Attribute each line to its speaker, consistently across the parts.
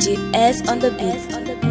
Speaker 1: GS on the beat.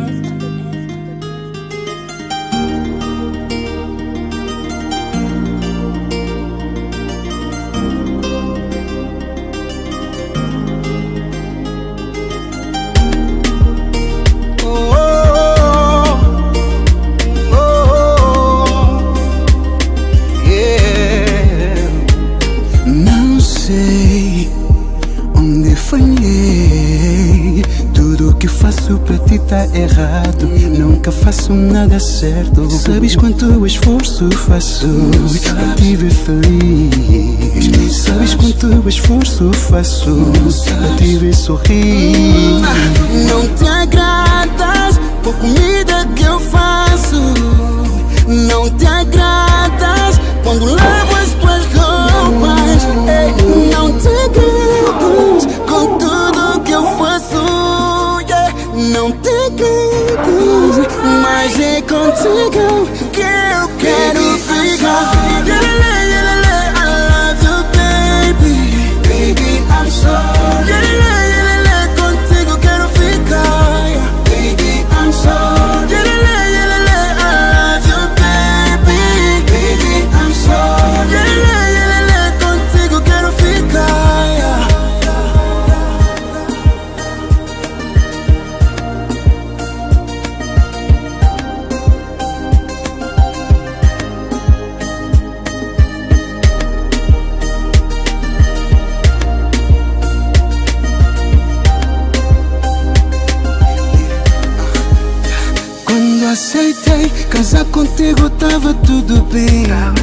Speaker 2: Tudo que faço pra ti tá errado. Nunca faço nada certo. Sabes quanto esforço faço pra te ver feliz. Sabes quanto esforço faço pra te ver sorrir. Não te agradas por comida que eu faço. Não te agradas quando levo as tuas roupas. Não te agradas com tudo que eu faço. Não te agradas, mas é contigo que eu quero ficar. I love you, baby. Baby, I'm sorry. Contigo quero ficar. Baby, I'm sorry. I love you, baby. Baby, I'm sorry. Contigo quero ficar. Aceitei, casar contigo tava tudo bem.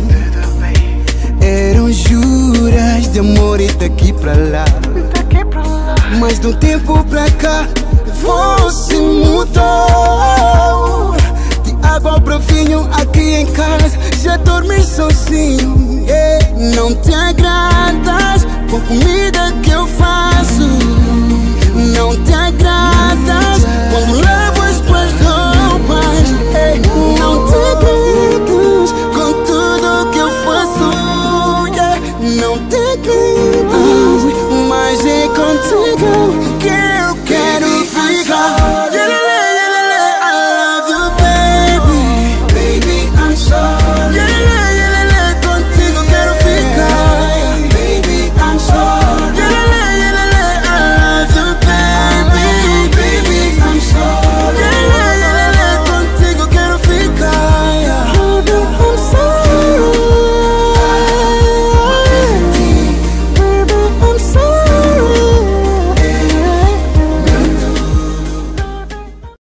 Speaker 2: Eram juras de amor e daqui pra lá. Mas de um tempo pra cá você mudou. De água pro vinho aqui em casa já dormi sozinho.